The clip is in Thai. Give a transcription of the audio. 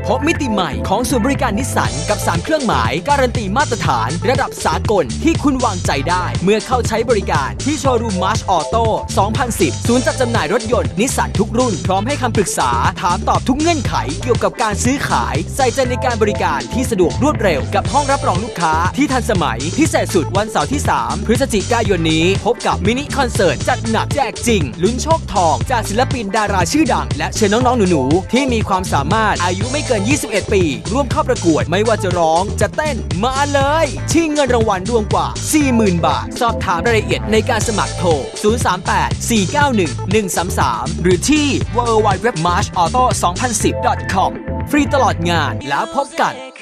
พบมิติใหม่ของศูนย์บริการนิสสันกับ3เครื่องหมายการันตีมาตรฐานระดับสากลที่คุณวางใจได้เมื่อเข้าใช้บริการที่โชว์รูมมาร์ชออโต้2010ศูนย์จัดจำหน่ายรถยนต์นิสสันทุกรุ่นพร้อมให้คำปรึกษาถามตอบทุกเงื่อนไขเกี่ยวกับการซื้อขายใส่ใจในการบริการที่สะดวกรวดเร็วกับห้องรับรองลูกค้าที่ทันสมัยพิเศษสุดวันเสาร์ที่3พฤศจิกายนนี้พบกับมินิคอนเสิร์ตจัดหนักแจกจริงลุ้นโชคทองจากศิลปินดาราชื่อดังและเชิญน้องๆหนูๆที่มีความสามารถอายุไม่เกิน21ปีร่วมเข้าประกวดไม่ว่าจะร้องจะเต้นมาเลยชิงเงินรางวัลรวมกว่า 40,000 บาทสอบถามรายละเอียดในการสมัครโทร038-491-133หรือที่ www.marchauto2010.com ฟรีตลอดงานแล้วพบกัน